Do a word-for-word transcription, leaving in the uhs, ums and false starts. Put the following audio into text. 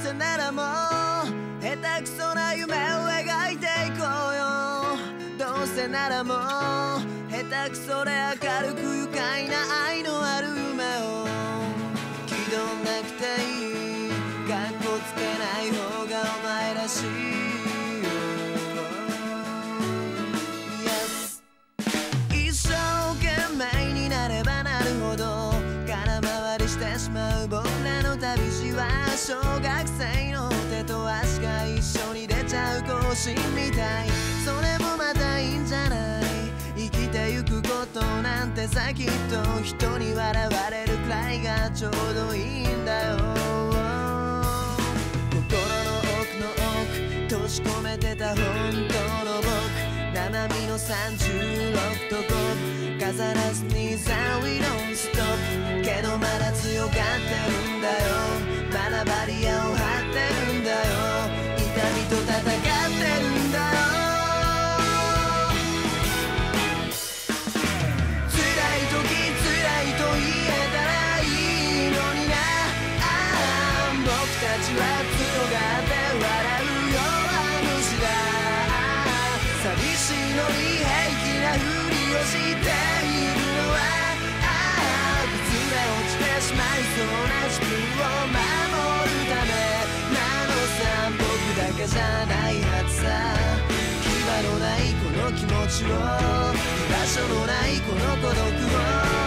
せならもう下手くそな夢を描いていこうよ。どうせならもう下手くそで明るく愉快な愛のある夢を気取んなくていい、かっこつけない方がお前らしいよ。 Yes 一生懸命になればなるほど空回りしてしまう僕らの旅路は小学生の手と足が一緒に出ちゃう更新みたい。それもまたいいんじゃない。生きてゆくことなんてさきっと人に笑われるくらいがちょうどいいんだよ。心の奥の奥閉じ込めてた本当の僕、生身のさんじゅうろくとご飾らずにさんWe don't stop けどまだ強がってるんだよ。まだバリアを張ってるんだよ。痛みと戦ってるんだよ。辛い時辛いと言えたらいいのにな。ああ僕たちは強がって笑うよあの時代。寂しいのに平気なふりをしているのはああ崩れ落ちてしまいそうな自分を守るためなのさ。僕だけじゃないはずさ。牙のないこの気持ちを居場所のないこの孤独を